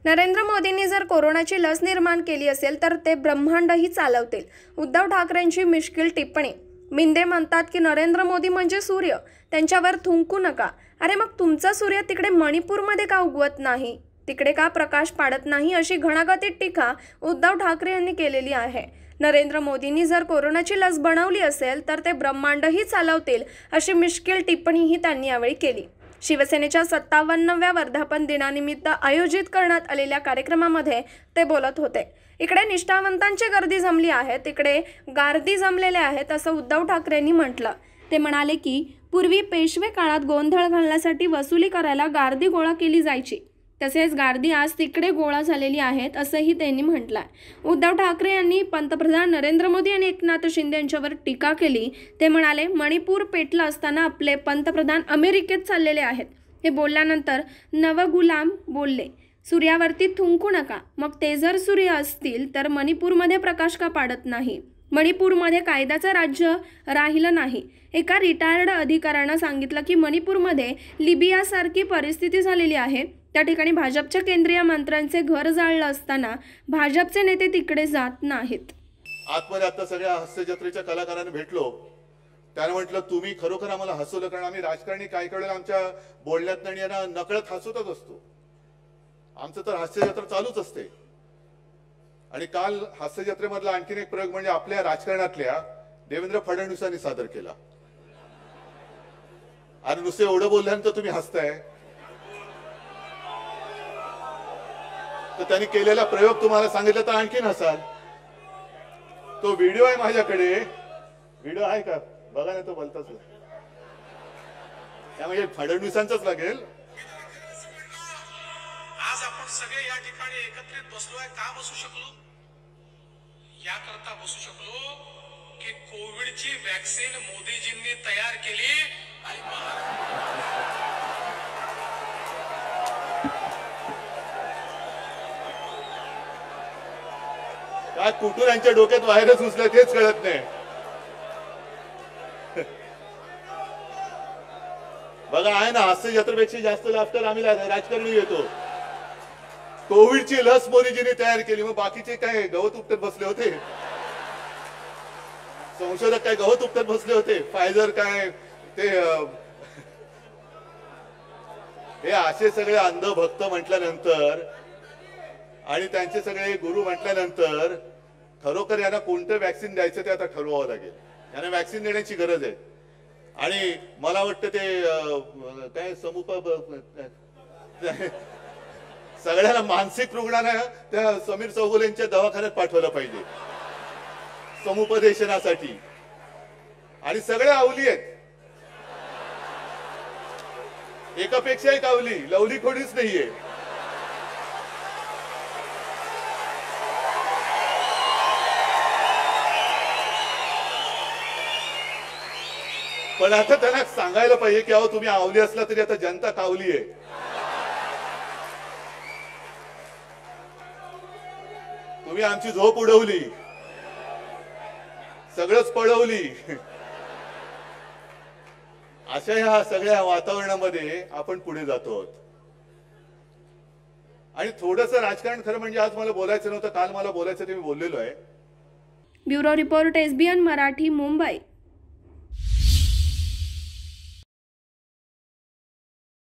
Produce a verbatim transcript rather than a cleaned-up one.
नरेंद्र मोदींनी जर कोरोनाची लस निर्माण केली असेल तर ते ब्रह्मांडही चालवतील. उद्धव ठाकरेंची मिश्किल टिप्पणी. मिंदे म्हणतात की नरेंद्र मोदी म्हणजे सूर्य, त्यांच्यावर थुंकू नका. अरे मग तुमचा सूर्य तिकडे मणिपूरमध्ये का उगवत नाही, तिकडे का प्रकाश पाडत नाही, अशी घणाघातीत टीका उद्धव ठाकरे यांनी केलेली आहे. नरेंद्र मोदींनी जर कोरोनाची लस बनवली असेल तर ते ब्रह्मांडही चालवतील, अशी मिश्किल टिप्पणीही त्यांनी यावेळी केली. शिवसेनेच्या सत्तावन्नाव्या वर्धापन दिनानिमित्त आयोजित करण्यात आलेल्या कार्यक्रमामध्ये ते बोलत होते. इकडे निष्ठावंतांची गर्दी जमली आहे, तिकडे गार्दी जमलेले आहेत असं उद्धव ठाकरेंनी म्हटलं. ते म्हणाले की पूर्वी पेशवे काळात गोंधळ घालण्यासाठी वसुली करायला गार्दी गोळा केली जायची, तसेच गार्दी आज तिकडे गोळा झालेली आहेत असंही त्यांनी म्हटलंय. उद्धव ठाकरे यांनी पंतप्रधान नरेंद्र मोदी आणि एकनाथ शिंदे यांच्यावर टीका केली. ते म्हणाले मणिपूर पेटलं असताना आपले पंतप्रधान अमेरिकेत चाललेले आहेत. हे बोलल्यानंतर नवगुलाम बोलले, सूर्यावरती थुंकू नका. मग ते जर सूर्य असतील तर मणिपूरमध्ये प्रकाश का पाडत नाही? मणिपूरमध्ये कायद्याचं राज्य राहिलं नाही. एका रिटायर्ड अधिकाऱ्यानं सांगितलं की मणिपूरमध्ये लिबियासारखी परिस्थिती झालेली आहे. त्या ठिकाणी भाजपच्या केंद्रीय मंत्र्यांचे घर जाळलं असताना भाजपचे नेते तिकडे जात नाहीत. आतमध्ये आता सगळ्या हास्य जत्रेच्या कलाकारांना भेटलो, त्याने म्हटलं तुम्ही खरोखर आम्हाला हसवलं, कारण आम्ही राजकारणी काही वेळेला आमच्या बोलण्यात आणि यांना नकळत हसवतच असतो. आमचं तर हास्य जत्रा चालूच असते. आणि काल हास्य जत्रेमधला आणखीन एक प्रयोग म्हणजे आपल्या राजकारणातल्या देवेंद्र फडणवीसांनी सादर केला. आणि नुसते एवढं बोलल्यानंतर तुम्ही हसताय, तर त्यांनी केलेला प्रयोग तुम्हाला सांगितलं तर आणखीन हसाल. तो व्हिडिओ आहे माझ्याकडे, व्हिडिओ आहे का बघा ना, तो बोलताच त्यामुळे फडणवीसांचाच लागेल. आज आपण सगळे या ठिकाणी एकत्रित बसलोय, का बसू शकलो? याकरता बसू शकलो की कोविडची वॅक्सिन मोदीजींनी तयार केली आणि काय कुठून यांच्या डोक्यात व्हायरस घुसला तेच कळत नाही. बघा आहे ना, हास्य जत्रेपेक्षा जास्त लाफ्टर आम्ही राजकारणी येतो. कोविडची लस मोदीजींनी तयार केली, मग बाकीचे काय गवत उपटत बसले होते? संशोधक काय गवत उपटत बसले होते? फायझर काय ते हे असे सगळे अंधभक्त म्हटल्यानंतर आणि त्यांचे सगळे गुरु म्हटल्यानंतर खरोखर यांना कोणतं वॅक्सिन द्यायचं ते आता ठरवावं लागेल. यांना वॅक्सिन देण्याची गरज आहे. आणि मला वाटतं ते काय समुप सगळ्यांना मानसिक रुग्णांना त्या समीर चौगुलेंच्या दवाखान्यात पाठवलं पाहिजे समुपदेशनासाठी. आणि सगळे आवली आहेत, एकापेक्षा एक आवली, लवली खोडीच नाहीये. पण आता त्यांना सांगायला पाहिजे की अहो तुम्ही आवली असला तरी आता जनता कावली आहे. तुम्ही आमची झोप उडवली, सगळंच पळवली. अशा ह्या सगळ्या वातावरणामध्ये आपण पुढे जातो आहोत. आणि थोडंसं राजकारण खरं म्हणजे आज मला बोलायचं नव्हतं, काल मला बोलायचं ते मी बोललेलो आहे. Bureau report, SBN Marathi, Mumbai.